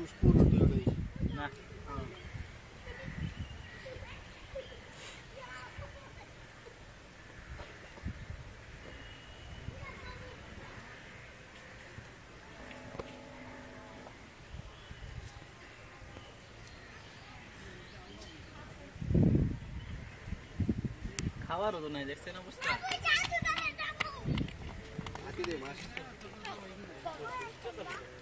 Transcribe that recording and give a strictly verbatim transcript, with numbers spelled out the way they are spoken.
পুরো দিয়ে দেই না খাওয়ারও তো নাই দেখছেন অবস্থা আগে দে মাছ